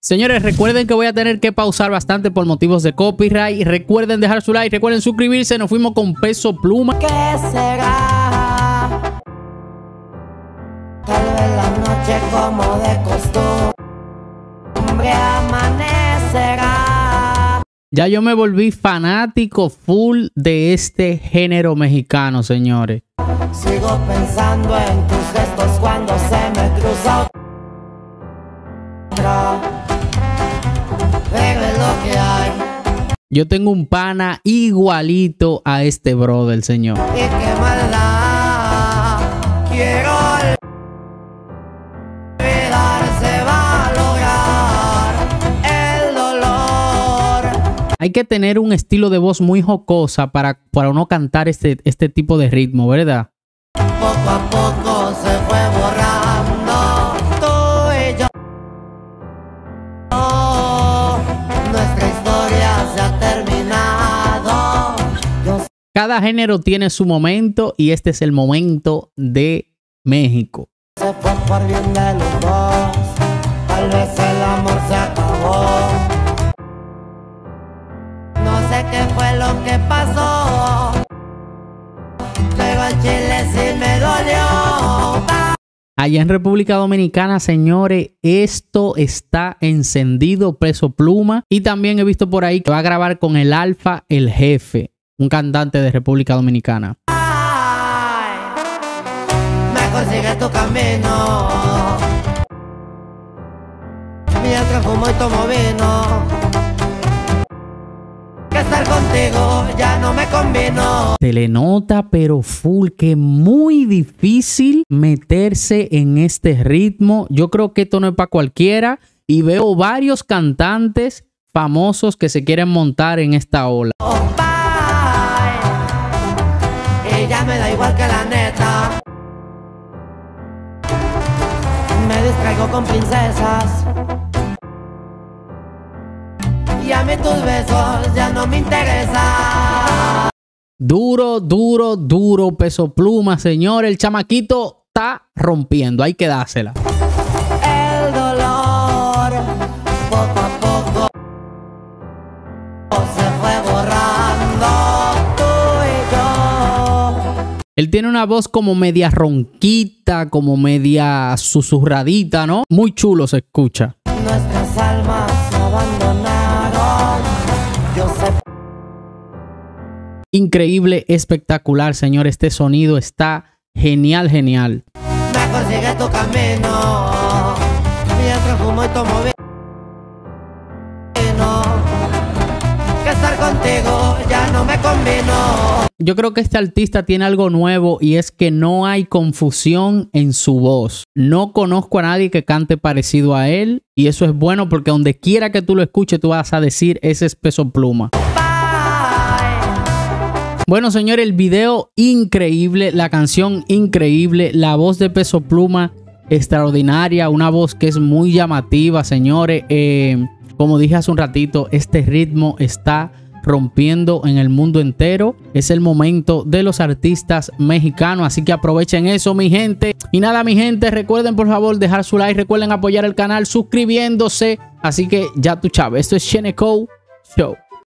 Señores, recuerden que voy a tener que pausar bastante por motivos de copyright. Recuerden dejar su like, recuerden suscribirse. Nos fuimos con Peso Pluma. ¿Qué será? Tal vez la noche como de costumbre amanecerá. Ya yo me volví fanático full de este género mexicano, señores. Sigo pensando en tus gestos cuando se me cruza otra. Pero es lo que hay. Yo tengo un pana igualito a este brother, señor. Y qué maldad. Quiero olvidarse, va a lograr el dolor. Hay que tener un estilo de voz muy jocosa para uno cantar este tipo de ritmo, ¿verdad? Poco a poco se fue borrando tú y yo. Nuestra historia se ha terminado. Cada género tiene su momento y este es el momento de México. Se fue por bien de los dos. Tal vez el amor se acabó. No sé qué fue lo que pasó. Pero el chile sí me dolió. Allá en República Dominicana, señores, esto está encendido, Peso Pluma. Y también he visto por ahí que va a grabar con el Alfa El Jefe, un cantante de República Dominicana. Ay, mejor sigue tu camino. Mientras fumo y tomo vino. Que estar contigo ya no me convino. Se le nota, pero full, que muy difícil meterse en este ritmo. Yo creo que esto no es para cualquiera. Y veo varios cantantes famosos que se quieren montar en esta ola. Oh, bye. Y ya me da igual que la neta. Me distraigo con princesas. Y a mí tus besos ya no me interesan. Duro, duro, duro, Peso Pluma, señor. El chamaquito está rompiendo. Hay que dársela. El dolor, poco a poco, se fue borrando tú y yo. Él tiene una voz como media ronquita, como media susurradita, ¿no? Muy chulo se escucha. Nuestras almas se abandonaron. Yo sé. Increíble, espectacular, señor. Este sonido está genial, genial. Mejor sigue tu camino. Mientras fumo y tomo vino. Que estar contigo ya no me convino. Yo creo que este artista tiene algo nuevo y es que no hay confusión en su voz. No conozco a nadie que cante parecido a él y eso es bueno porque donde quiera que tú lo escuches tú vas a decir ese es Peso Pluma. Bueno, señor, el video increíble, la canción increíble, la voz de Peso Pluma extraordinaria, una voz que es muy llamativa, señores. Como dije hace un ratito, este ritmo está rompiendo en el mundo entero. Es el momento de los artistas mexicanos, así que aprovechen eso, mi gente. Y nada, mi gente, recuerden por favor dejar su like, recuerden apoyar el canal suscribiéndose. Así que ya tú sabes, esto es Sheneco Show.